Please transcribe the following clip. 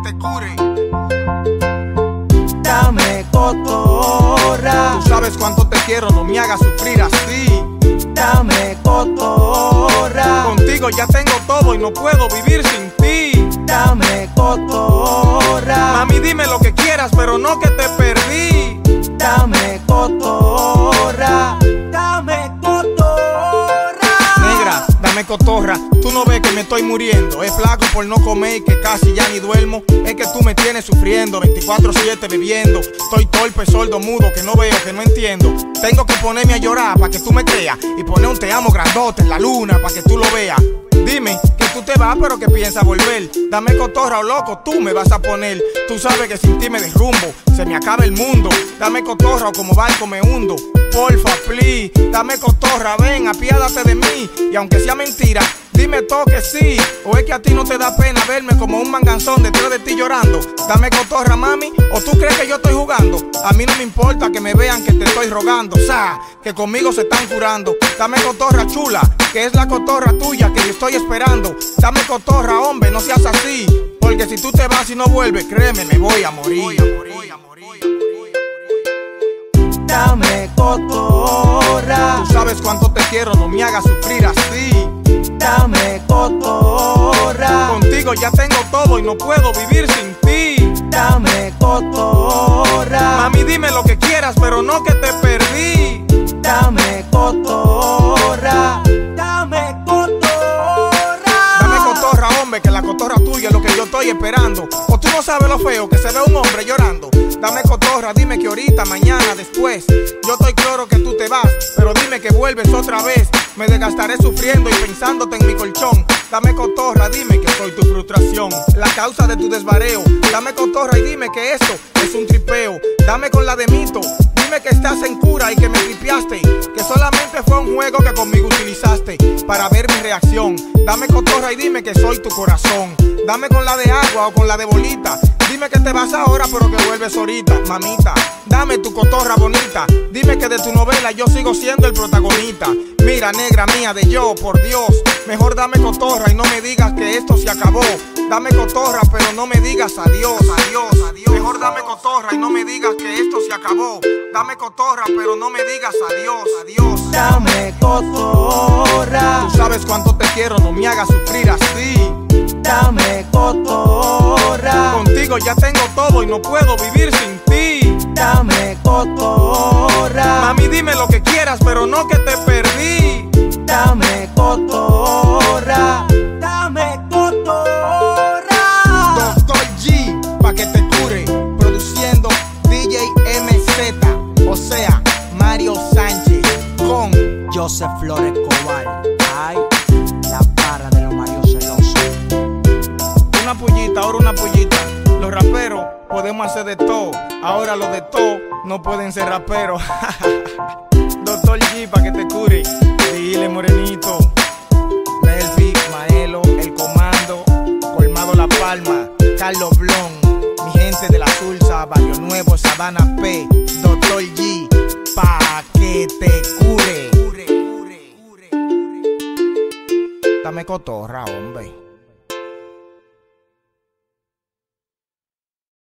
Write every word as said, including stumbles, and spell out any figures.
te cure. Dame cotorra. Tú sabes cuánto te quiero, no me hagas sufrir así. Dame cotorra. Contigo ya tengo todo y no puedo vivir sin ti. Dame cotorra. Mami, dime lo que quieras, pero no que te perdí. Dame cotorra. Dame cotorra. Negra, dame cotorra. Tú no ves que me estoy muriendo. Es flaco por no comer y que casi ya ni duermo. Es que tú me tienes sufriendo veinticuatro siete bebiendo. Estoy torpe, sordo, mudo, que no veo, que no entiendo. Tengo que ponerme a llorar para que tú me creas y poner un te amo grandote en la luna para que tú lo veas. Dime que tú te vas pero que piensas volver. Dame cotorra o loco, tú me vas a poner. Tú sabes que sin ti me derrumbo, se me acaba el mundo. Dame cotorra o como barco me hundo. Porfa, please, dame cotorra, ven, apiádate de mí. Y aunque sea mentira, dime todo que sí. O es que a ti no te da pena verme como un manganzón detrás de ti llorando. Dame cotorra, mami, o tú crees que yo estoy jugando. A mí no me importa que me vean que te estoy rogando. O sea, que conmigo se están curando. Dame cotorra chula, que es la cotorra tuya que yo estoy esperando. Dame cotorra, hombre, no seas así. Porque si tú te vas y no vuelves, créeme, me voy a morir. Voy a morir, voy a morir. Dame cotorra. Tú sabes cuánto te quiero, no me hagas sufrir así. Dame cotorra. Contigo ya tengo todo y no puedo vivir sin ti. Dame cotorra. Mami, dime lo que quieras, pero no que te perdí. Dame cotorra. Dame cotorra. Dame cotorra, hombre, que la cotorra tuya es lo que yo estoy esperando. O tú no sabes lo feo que se ve un hombre llorando. Dame cotorra, dime que ahorita, mañana, después. Yo estoy claro que tú te vas, pero dime que vuelves otra vez. Me desgastaré sufriendo y pensándote en mi colchón. Dame cotorra, dime que soy tu frustración, la causa de tu desvareo. Dame cotorra y dime que esto es un tripeo. Dame con la de mito, dime que estás en cura y que me tripiaste, que solamente fue un juego que conmigo utilizaste para ver mi reacción. Dame cotorra y dime que soy tu corazón. Dame con la de agua o con la de bolita. Dime que te vas ahora pero que vuelves ahorita, mamita. Dame tu cotorra bonita. Dime que de tu novela yo sigo siendo el protagonista. Mira, negra mía de yo, por Dios. Mejor dame cotorra y no me digas que esto se acabó. Dame cotorra pero no me digas adiós, adiós, adiós. Mejor dame cotorra y no me digas que esto se acabó. Dame cotorra pero no me digas adiós, adiós. Dame cotorra. Tú sabes cuánto te quiero, no me hagas sufrir así. Dame cotorra. Contigo ya tengo todo y no puedo vivir sin ti. Dame cotorra. Mami, dime lo que quieras, pero no que te perdí. Dame cotorra. Dame cotorra. Doctor G, pa' que te cure. Produciendo D J M Z, o sea, Mario Sánchez con Joseph Flores Cobal. Ay, la para de los Mario celosos. una pullita, ahora una pullita. Los raperos podemos hacer de todo, ahora los de todo no pueden ser raperos. Doctor G, pa' que te cure. Dile morenito, Melfi, Maelo, El Comando, Colmado La Palma, Carlos Blon, mi gente de la Sulsa, Barrio Nuevo, Sabana P, Doctor G, pa' que te cure. Dame cotorra, hombre.